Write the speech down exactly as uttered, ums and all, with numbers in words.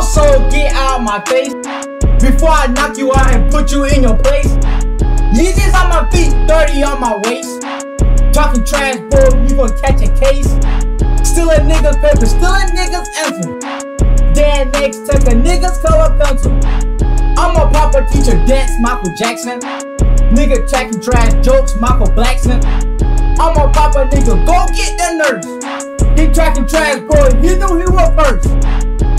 so get out my face before I knock you out and put you in your place. Yeezys on my feet, thirty on my waist. Talking trash, boy, you gon' catch a case. Stealing niggas' paper, stealing niggas' answer. Dead next, take a nigga's color pencil. I'm a proper teacher, dance Michael Jackson. Nigga tracking trash jokes, Michael Blacksmith. I'm a proper nigga, go get the nurse. He tracking trash, boy, he knew he was first.